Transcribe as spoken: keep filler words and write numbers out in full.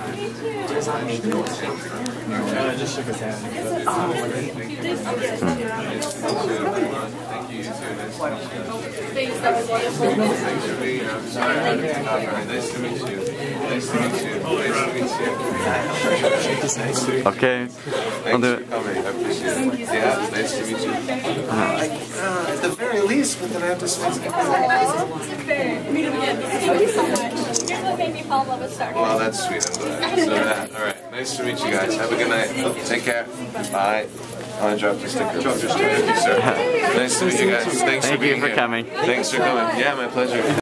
I just shook his hand. Thank you. Thanks, that was wonderful. Thanks for being here. I'm sorry. Nice to meet you. Nice to meet you. Nice to meet you. Okay. Thanks for coming. I appreciate it. Yeah, nice to meet you. I, uh, at the very least, but then I have to spend some time. Meet him again. Thank you so much. You're what made me fall in love with Star Wars. Well, that's sweet. I'm glad. So that. All right. Nice to meet you guys. Have a good night. Take care. Bye. I want to drop the sticker. Drop your sticker. Thank you, sir. Nice to meet you guys. Thanks Thank for being you for here. coming. Thanks for coming. Yeah, my pleasure.